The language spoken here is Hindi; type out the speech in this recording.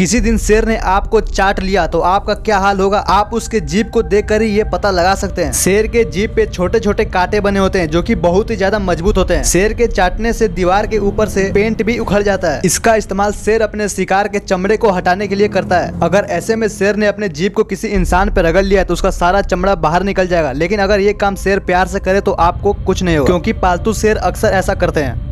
किसी दिन शेर ने आपको चाट लिया तो आपका क्या हाल होगा, आप उसके जीभ को देखकर ही ये पता लगा सकते हैं। शेर के जीभ पे छोटे छोटे कांटे बने होते हैं जो कि बहुत ही ज्यादा मजबूत होते हैं। शेर के चाटने से दीवार के ऊपर से पेंट भी उखड़ जाता है। इसका इस्तेमाल शेर अपने शिकार के चमड़े को हटाने के लिए करता है। अगर ऐसे में शेर ने अपने जीभ को किसी इंसान पे रगड़ लिया तो उसका सारा चमड़ा बाहर निकल जाएगा। लेकिन अगर ये काम शेर प्यार से करे तो आपको कुछ नहीं होगा, क्योंकि पालतू शेर अक्सर ऐसा करते हैं।